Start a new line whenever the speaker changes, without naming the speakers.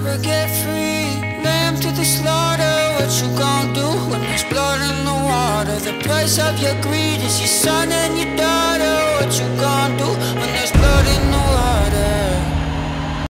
never get free. Lamb to the slaughter, what you gon' do when there's blood in the water? The price of your greed is your son and your daughter. What you gon' do when there's blood in the water?